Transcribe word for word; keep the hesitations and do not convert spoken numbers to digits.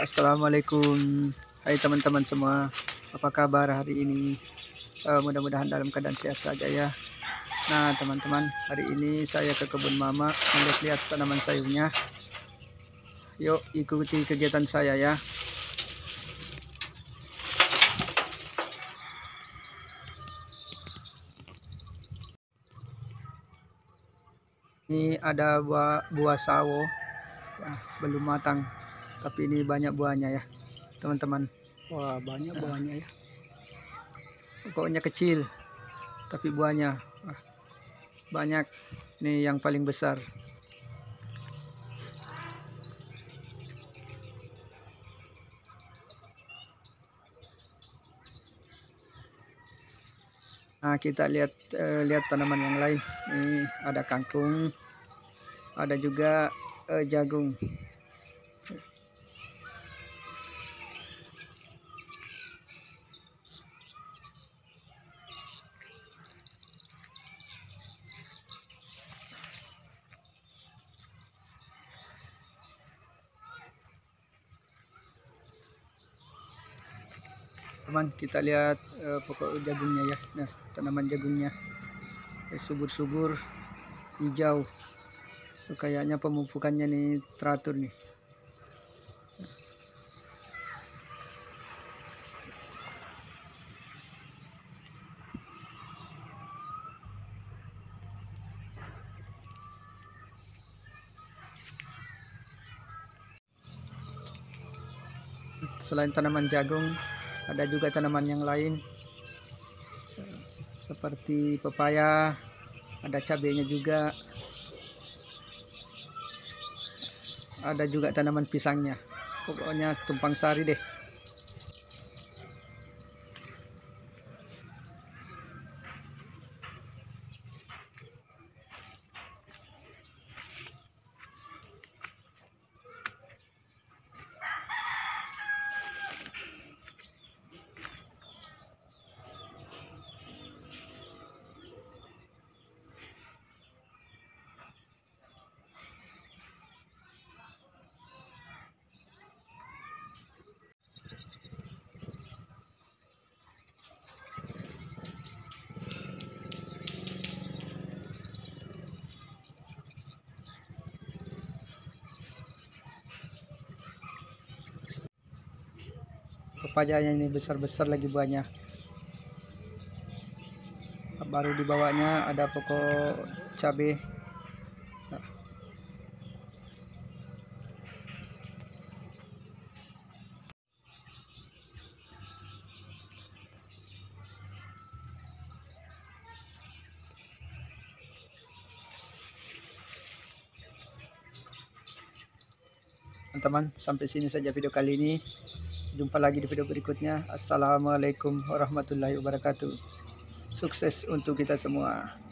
Assalamualaikum. Hai teman-teman semua, apa kabar hari ini? Uh, mudah-mudahan dalam keadaan sehat saja ya. Nah teman-teman, hari ini saya ke kebun mama melihat-lihat tanaman sayurnya. Yuk ikuti kegiatan saya ya. Ini ada buah buah sawo ya, belum matang, tapi ini banyak buahnya ya teman-teman. Wah banyak buahnya ya, pokoknya kecil tapi buahnya wah, banyak. Ini yang paling besar. Nah kita lihat eh, lihat tanaman yang lain. Ini ada kangkung, ada juga eh, jagung. Teman, kita lihat eh, pokok jagungnya ya. Nah, tanaman jagungnya subur-subur, hijau. Kayaknya pemupukannya nih teratur nih. Selain tanaman jagung, ada juga tanaman yang lain seperti pepaya, ada cabenya juga, ada juga tanaman pisangnya. Pokoknya tumpang sari deh. Pepayanya ini besar-besar lagi buahnya. Baru dibawanya ada pokok cabai. Teman-teman, sampai sini saja video kali ini. Jumpa lagi di video berikutnya. Assalamualaikum warahmatullahi wabarakatuh. Sukses untuk kita semua.